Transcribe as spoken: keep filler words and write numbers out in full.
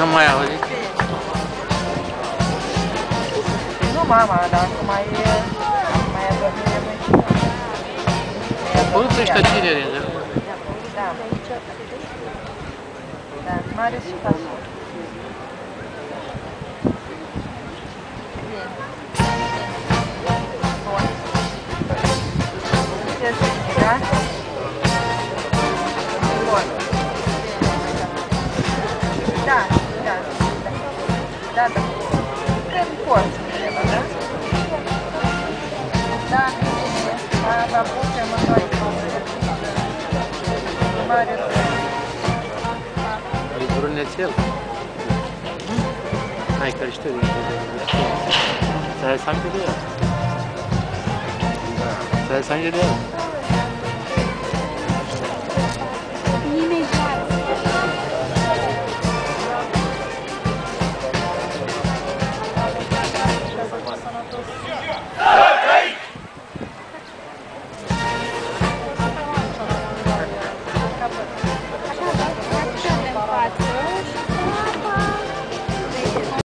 mai auzit? Nu, mama, dar acum mai e... mai e bine, mai A apărut ăștia tineri, da? Da. Da, mare și fasol. Bine. Bun. Ce zici, da? Bun. Da, da, da. Da, da. Când poți, trebuie, da? Da, bine. Da, da, putem în noi. Mare rău. E brunețel. Hai că-l știu. Să-i sange de el. Să-i sange de el. Nimeni